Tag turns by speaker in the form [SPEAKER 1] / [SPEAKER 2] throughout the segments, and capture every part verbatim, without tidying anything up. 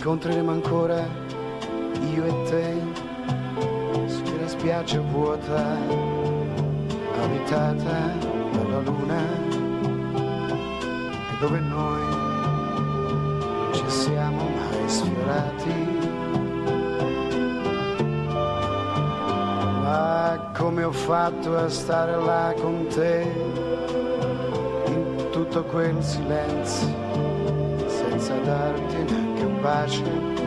[SPEAKER 1] incontreremo ancora io e te su quella spiaggia vuota abitata dalla luna e dove noi non ci siamo mai sfiorati. Ma come ho fatto a stare là con te in tutto quel silenzio senza darti neanche un bacio,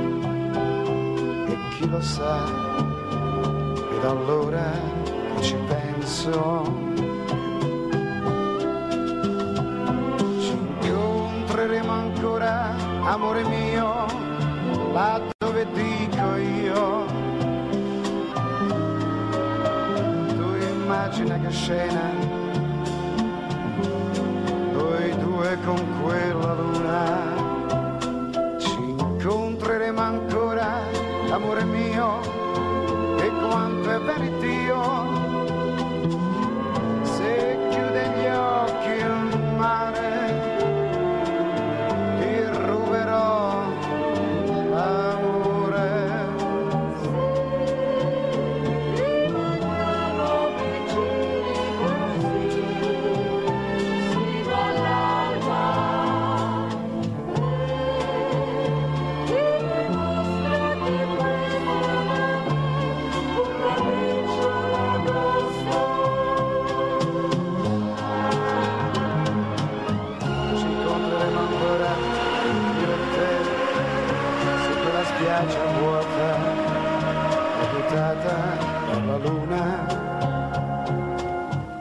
[SPEAKER 1] e chi lo sa, ed allora che ci penso ci incontreremo ancora, amore mio, là dove dico io. Tu immagina che scena, noi due con quella luna. Incontreremo ancora, amore mio, e quanto è veritiero se chiude gli occhi il mare, ti ruberò l'amore.
[SPEAKER 2] Rimangono vicini così, sino all'alba.
[SPEAKER 1] Spiaggia vuota, abitata dalla luna.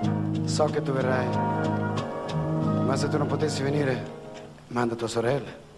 [SPEAKER 1] So che tu verrai, ma se tu non potessi venire, manda tua sorella.